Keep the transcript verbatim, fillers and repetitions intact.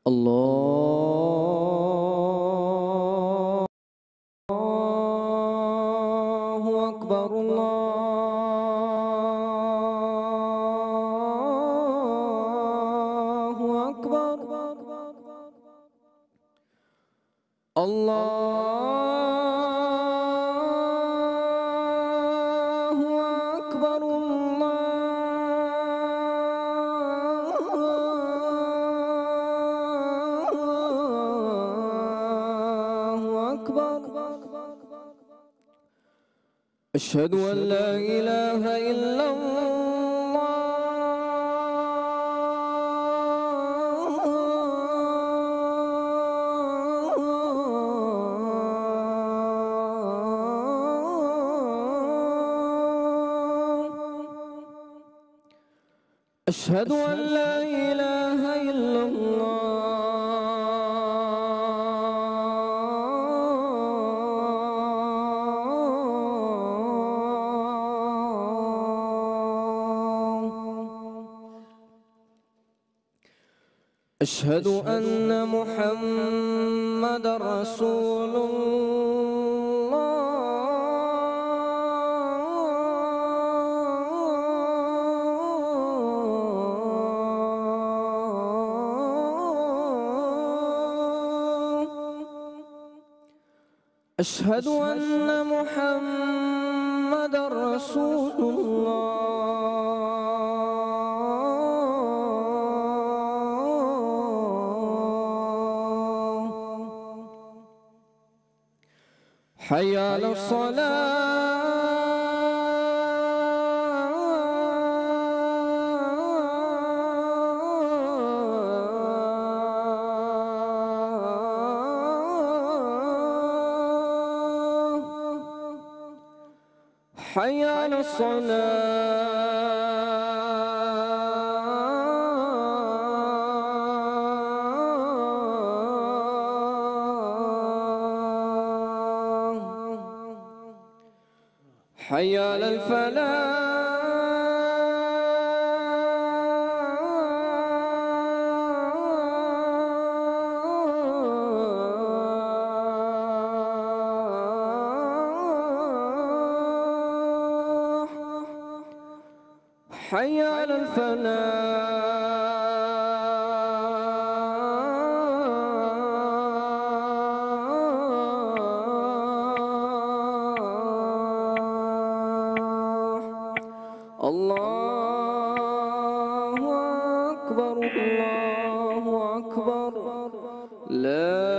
الله أكبر الله أكبر الله أكبر الله أكبر. أشهد أن لا إله إلا أشهد أن لا إله إلا الله. أشهد أن محمدًا رسول أشهد أن محمدًا رسول الله. حي على حي على الصلاة. حي على الفلاح. حي على الفلاح. الله أكبر الله أكبر. لا